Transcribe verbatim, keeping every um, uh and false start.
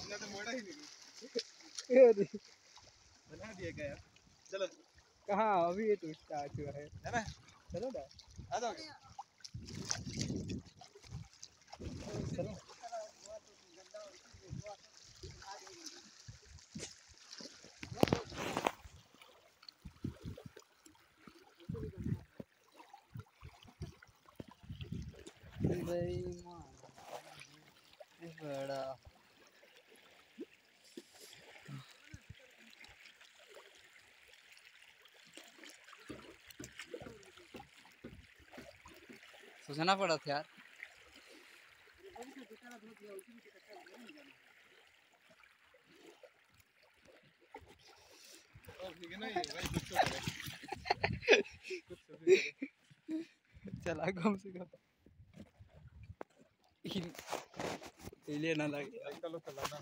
तो मोड़ा ही नहीं बना दिया क्या यार। चलो कहाँ अभी ये तो स्टार्ट हुआ है है ना। चलो ना आ जाओ चलो बेईमान बड़ा सोचना पड़ा था यार ठीक है ना ये भाई कुछ तो करे कुछ तो करे चला कम से कम इले ना लगे चलो चलाना